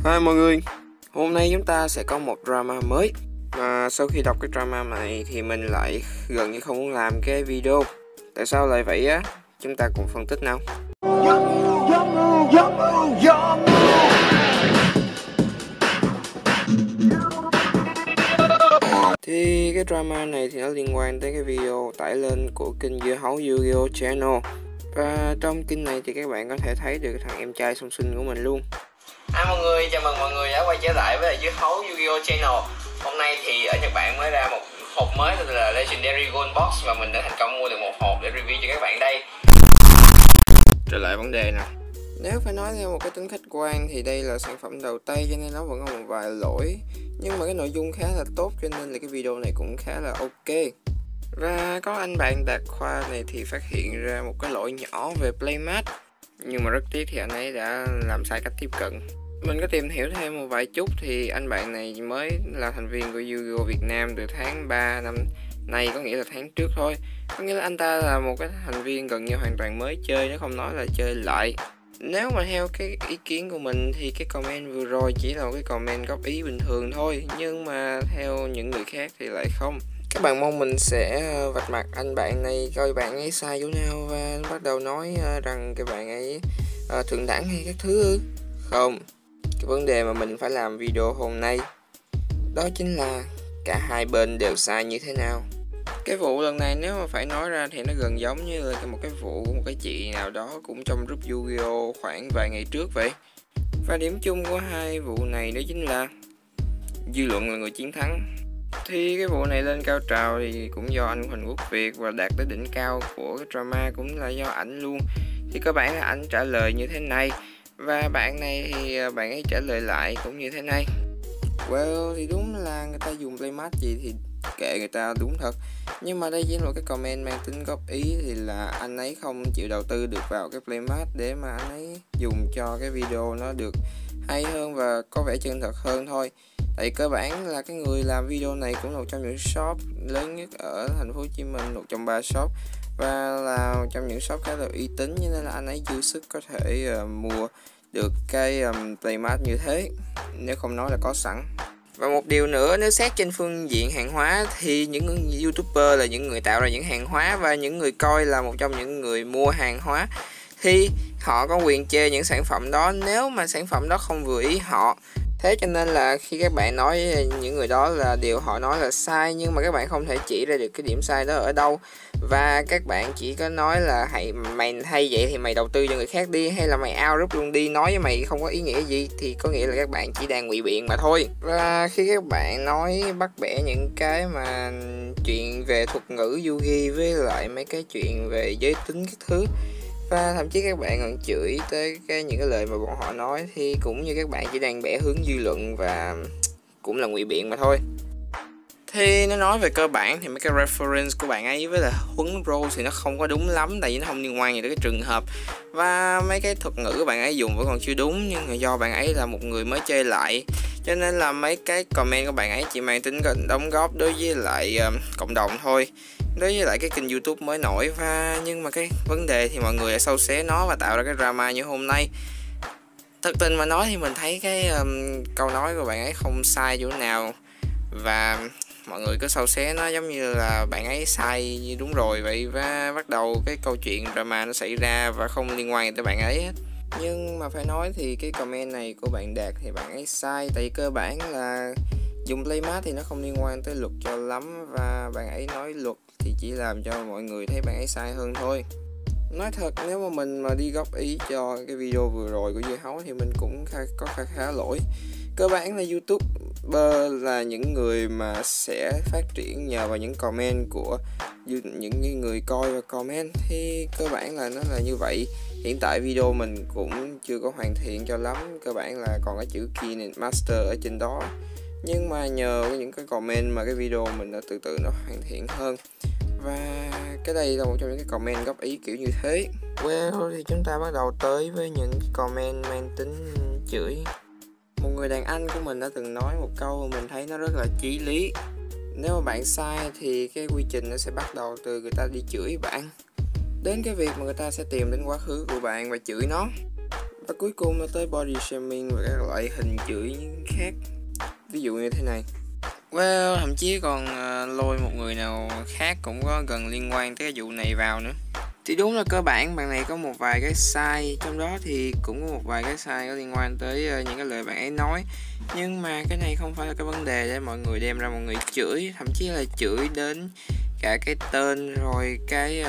Hi mọi người, hôm nay chúng ta sẽ có một drama mới. Mà sau khi đọc cái drama này thì mình lại gần như không muốn làm cái video. Tại sao lại vậy á? Chúng ta cùng phân tích nào. Thì cái drama này thì nó liên quan tới cái video tải lên của kênh Dưa Hấu Yu-Gi-Oh Channel. Và trong kênh này thì các bạn có thể thấy được thằng em trai song sinh của mình luôn. Mọi người, chào mừng mọi người đã quay trở lại với Dưa Hấu Yu-Gi-Oh Channel. Hôm nay thì ở Nhật Bản mới ra một hộp mới tên là Legendary Gold Box và mình đã thành công mua được một hộp để review cho các bạn đây. Trở lại vấn đề nè. Nếu phải nói theo một cái tính khách quan thì đây là sản phẩm đầu tay cho nên nó vẫn có một vài lỗi. Nhưng mà cái nội dung khá là tốt cho nên là cái video này cũng khá là ok. Và có anh bạn Đạt Khoa này thì phát hiện ra một cái lỗi nhỏ về playmat. Nhưng mà rất tiếc thì anh ấy đã làm sai cách tiếp cận. Mình có tìm hiểu thêm một vài chút thì anh bạn này mới là thành viên của Yu-Gi-Oh Việt Nam từ tháng 3 năm nay, có nghĩa là tháng trước thôi. Có nghĩa là anh ta là một cái thành viên gần như hoàn toàn mới chơi, nếu không nói là chơi lại. Nếu mà theo cái ý kiến của mình thì cái comment vừa rồi chỉ là một cái comment góp ý bình thường thôi. Nhưng mà theo những người khác thì lại không. Các bạn mong mình sẽ vạch mặt anh bạn này coi bạn ấy sai chỗ nào và bắt đầu nói rằng cái bạn ấy thượng đẳng hay các thứ. Không, cái vấn đề mà mình phải làm video hôm nay đó chính là cả hai bên đều sai như thế nào. Cái vụ lần này nếu mà phải nói ra thì nó gần giống như là một cái vụ của một cái chị nào đó cũng trong group Yu-Gi-Oh khoảng vài ngày trước vậy. Và điểm chung của hai vụ này đó chính là dư luận là người chiến thắng. Thì cái vụ này lên cao trào thì cũng do anh Huỳnh Quốc Việt, và đạt tới đỉnh cao của cái drama cũng là do ảnh luôn. Thì cơ bản là ảnh trả lời như thế này, và bạn này thì bạn ấy trả lời lại cũng như thế này. Well, thì đúng là người ta dùng playmat gì thì kệ người ta, đúng thật. Nhưng mà đây chỉ là một cái comment mang tính góp ý, thì là anh ấy không chịu đầu tư được vào cái playmat để mà anh ấy dùng cho cái video nó được hay hơn và có vẻ chân thật hơn thôi. Tại cơ bản là cái người làm video này cũng là một trong những shop lớn nhất ở thành phố Hồ Chí Minh, một trong 3 shop, và là một trong những shop khá là uy tín, cho nên là anh ấy dư sức có thể mua được cái playmat như thế, nếu không nói là có sẵn. Và một điều nữa, nếu xét trên phương diện hàng hóa thì những YouTuber là những người tạo ra những hàng hóa, và những người coi là một trong những người mua hàng hóa, thì họ có quyền chê những sản phẩm đó nếu mà sản phẩm đó không vừa ý họ. Thế cho nên là khi các bạn nói những người đó là điều họ nói là sai, nhưng mà các bạn không thể chỉ ra được cái điểm sai đó ở đâu. Và các bạn chỉ có nói là mày hay vậy thì mày đầu tư cho người khác đi, hay là mày out group luôn đi, nói với mày không có ý nghĩa gì, thì có nghĩa là các bạn chỉ đang ngụy biện mà thôi. Và khi các bạn nói bắt bẻ những cái mà chuyện về thuật ngữ Yugi với lại mấy cái chuyện về giới tính các thứ, và thậm chí các bạn còn chửi tới những cái lời mà bọn họ nói, thì cũng như các bạn chỉ đang bẻ hướng dư luận và cũng là ngụy biện mà thôi. Thì nó nói về cơ bản thì mấy cái reference của bạn ấy với là Huấn Rose thì nó không có đúng lắm, tại vì nó không liên quan gì tới cái trường hợp, và mấy cái thuật ngữ của bạn ấy dùng vẫn còn chưa đúng. Nhưng mà do bạn ấy là một người mới chơi lại, cho nên là mấy cái comment của bạn ấy chỉ mang tính đóng góp đối với lại cộng đồng thôi, đối với lại cái kênh YouTube mới nổi. Và nhưng mà cái vấn đề thì mọi người lại sâu xé nó và tạo ra cái drama như hôm nay. Thật tình mà nói thì mình thấy cái câu nói của bạn ấy không sai chỗ nào, và mọi người cứ sâu xé nó giống như là bạn ấy sai như đúng rồi vậy, và bắt đầu cái câu chuyện drama nó xảy ra và không liên quan tới bạn ấy hết. Nhưng mà phải nói thì cái comment này của bạn Đạt thì bạn ấy sai, tại cơ bản là dùng playmat thì nó không liên quan tới luật cho lắm, và bạn ấy nói luật thì chỉ làm cho mọi người thấy bạn ấy sai hơn thôi. Nói thật, nếu mà mình mà đi góp ý cho cái video vừa rồi của Dưa Hấu thì mình cũng có khá lỗi. Cơ bản là YouTuber là những người mà sẽ phát triển nhờ vào những comment của những người coi và comment, thì cơ bản là nó là như vậy. Hiện tại video mình cũng chưa có hoàn thiện cho lắm, cơ bản là còn có chữ Key Master ở trên đó. Nhưng mà nhờ những cái comment mà cái video mình đã từ từ nó hoàn thiện hơn. Và cái đây là một trong những cái comment góp ý kiểu như thế. Well, thì chúng ta bắt đầu tới với những cái comment mang tính chửi. Một người đàn anh của mình đã từng nói một câu mà mình thấy nó rất là chí lý. Nếu mà bạn sai thì cái quy trình nó sẽ bắt đầu từ người ta đi chửi bạn, đến cái việc mà người ta sẽ tìm đến quá khứ của bạn và chửi nó. Và cuối cùng là tới body shaming và các loại hình chửi khác, ví dụ như thế này. Well, thậm chí còn lôi một người nào khác cũng có gần liên quan tới cái vụ này vào nữa. Thì đúng là cơ bản bạn này có một vài cái sai, trong đó thì cũng có một vài cái sai có liên quan tới những cái lời bạn ấy nói. Nhưng mà cái này không phải là cái vấn đề để mọi người đem ra mọi người chửi, thậm chí là chửi đến cả cái tên rồi cái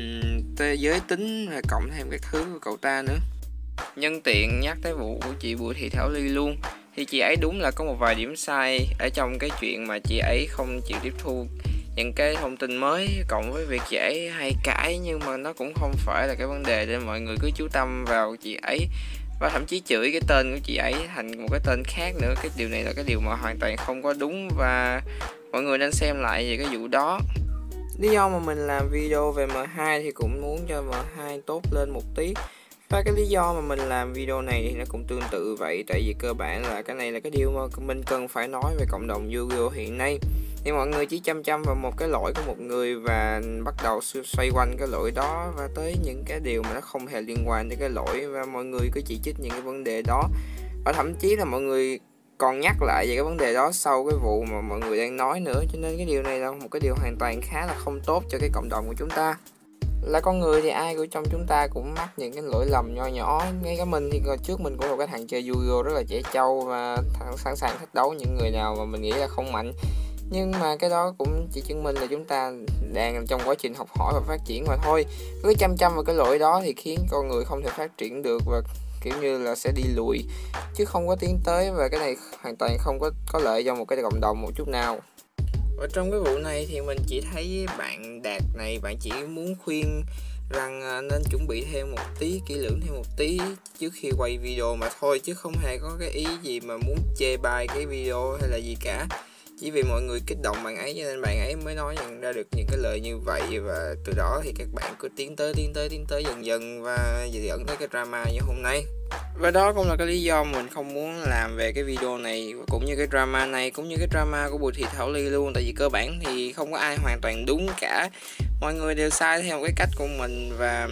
giới tính và cộng thêm cái thứ của cậu ta nữa. Nhân tiện nhắc tới vụ của chị Bùi Thị Thảo Ly luôn, thì chị ấy đúng là có một vài điểm sai ở trong cái chuyện mà chị ấy không chịu tiếp thu những cái thông tin mới, cộng với việc chị ấy hay cãi, nhưng mà nó cũng không phải là cái vấn đề để mọi người cứ chú tâm vào chị ấy và thậm chí chửi cái tên của chị ấy thành một cái tên khác nữa. Cái điều này là cái điều mà hoàn toàn không có đúng và mọi người nên xem lại về cái vụ đó. Lý do mà mình làm video về M2 thì cũng muốn cho M2 tốt lên một tí. Và cái lý do mà mình làm video này thì nó cũng tương tự vậy. Tại vì cơ bản là cái này là cái điều mà mình cần phải nói về cộng đồng Yu-Gi-Oh hiện nay. Thì mọi người chỉ chăm vào một cái lỗi của một người và bắt đầu xoay quanh cái lỗi đó và tới những cái điều mà nó không hề liên quan đến cái lỗi, và mọi người cứ chỉ trích những cái vấn đề đó. Và thậm chí là mọi người còn nhắc lại về cái vấn đề đó sau cái vụ mà mọi người đang nói nữa. Cho nên cái điều này là một cái điều hoàn toàn khá là không tốt cho cái cộng đồng của chúng ta. Là con người thì ai của trong chúng ta cũng mắc những cái lỗi lầm nho nhỏ. Ngay cả mình thì trước mình cũng là cái thằng chơi Yu-Gi-Oh rất là trẻ trâu và sẵn sàng thách đấu những người nào mà mình nghĩ là không mạnh. Nhưng mà cái đó cũng chỉ chứng minh là chúng ta đang trong quá trình học hỏi và phát triển mà thôi. Cứ chăm vào cái lỗi đó thì khiến con người không thể phát triển được và kiểu như là sẽ đi lùi chứ không có tiến tới, và cái này hoàn toàn không có lợi cho một cái cộng đồng một chút nào. Và trong cái vụ này thì mình chỉ thấy bạn Đạt này, bạn chỉ muốn khuyên rằng nên chuẩn bị thêm một tí, kỹ lưỡng thêm một tí trước khi quay video mà thôi, chứ không hề có cái ý gì mà muốn chê bai cái video hay là gì cả. Chỉ vì mọi người kích động bạn ấy cho nên bạn ấy mới nói ra được những cái lời như vậy, và từ đó thì các bạn cứ tiến tới dần dần và dẫn tới cái drama như hôm nay. Và đó cũng là cái lý do mình không muốn làm về cái video này cũng như cái drama này, cũng như cái drama của Bùi Thị Thảo Ly luôn. Tại vì cơ bản thì không có ai hoàn toàn đúng cả, mọi người đều sai theo cái cách của mình, và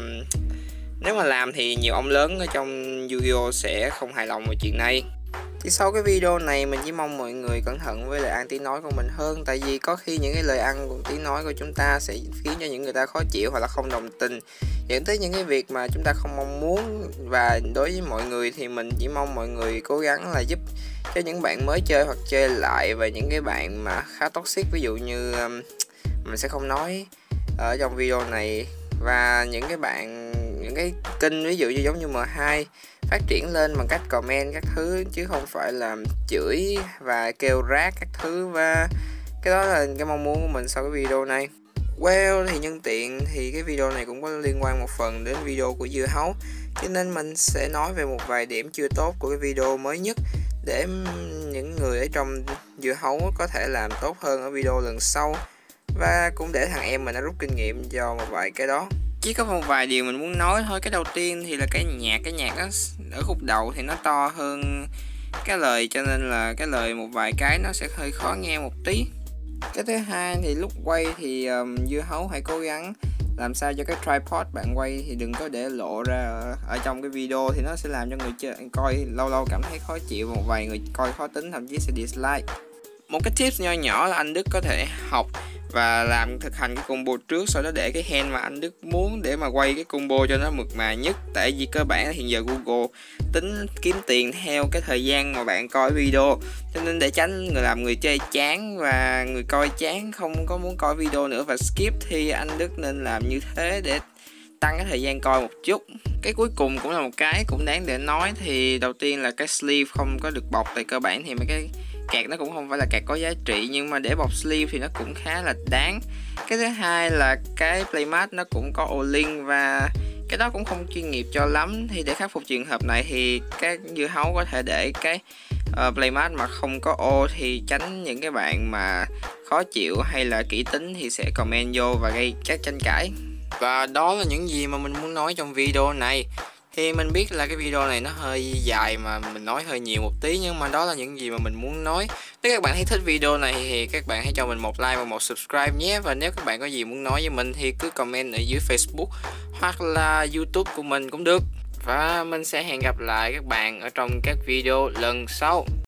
nếu mà làm thì nhiều ông lớn ở trong Yu-Gi-Oh sẽ không hài lòng về chuyện này. Thì sau cái video này mình chỉ mong mọi người cẩn thận với lời ăn tiếng nói của mình hơn. Tại vì có khi những cái lời ăn của tiếng nói của chúng ta sẽ khiến cho những người ta khó chịu hoặc là không đồng tình, dẫn tới những cái việc mà chúng ta không mong muốn. Và đối với mọi người thì mình chỉ mong mọi người cố gắng là giúp cho những bạn mới chơi hoặc chơi lại, và những cái bạn mà khá toxic, ví dụ như mình sẽ không nói ở trong video này, và những cái bạn, những cái kênh ví dụ như giống như M2 phát triển lên bằng cách comment các thứ chứ không phải là chửi và kêu rác các thứ, và cái đó là cái mong muốn của mình sau cái video này. Well, thì nhân tiện thì cái video này cũng có liên quan một phần đến video của Dưa Hấu, cho nên mình sẽ nói về một vài điểm chưa tốt của cái video mới nhất để những người ở trong Dưa Hấu có thể làm tốt hơn ở video lần sau, và cũng để thằng em mình nó rút kinh nghiệm cho một vài cái đó. Chỉ có một vài điều mình muốn nói thôi. Cái đầu tiên thì là cái nhạc nó ở khúc đầu thì nó to hơn cái lời, cho nên là cái lời một vài cái nó sẽ hơi khó nghe một tí. Cái thứ hai thì lúc quay thì Dưa Hấu hãy cố gắng làm sao cho cái tripod bạn quay thì đừng có để lộ ra ở trong cái video, thì nó sẽ làm cho người chơi coi lâu lâu cảm thấy khó chịu, một vài người coi khó tính thậm chí sẽ dislike. Một cái tips nho nhỏ là anh Đức có thể học và thực hành cái combo trước, sau đó để cái hand mà anh Đức muốn để mà quay cái combo cho nó mượt mà nhất. Tại vì cơ bản hiện giờ Google tính kiếm tiền theo cái thời gian mà bạn coi video, cho nên để tránh làm người chơi chán và người coi chán không có muốn coi video nữa và skip, thì anh Đức nên làm như thế để tăng cái thời gian coi một chút. Cái cuối cùng cũng là một cái cũng đáng để nói, thì đầu tiên là cái sleeve không có được bọc. Tại cơ bản thì mấy cái kẹt nó cũng không phải là kẹt có giá trị, nhưng mà để bọc sleeve thì nó cũng khá là đáng. Cái thứ hai là cái playmat nó cũng có ô linh và cái đó cũng không chuyên nghiệp cho lắm. Thì để khắc phục trường hợp này thì các Dưa Hấu có thể để cái playmat mà không có ô, thì tránh những cái bạn mà khó chịu hay là kỹ tính thì sẽ comment vô và gây các tranh cãi. Và đó là những gì mà mình muốn nói trong video này. Thì mình biết là cái video này nó hơi dài mà mình nói hơi nhiều một tí, nhưng mà đó là những gì mà mình muốn nói. Nếu các bạn thấy thích video này thì các bạn hãy cho mình một like và một subscribe nhé. Và nếu các bạn có gì muốn nói với mình thì cứ comment ở dưới Facebook hoặc là YouTube của mình cũng được. Và mình sẽ hẹn gặp lại các bạn ở trong các video lần sau.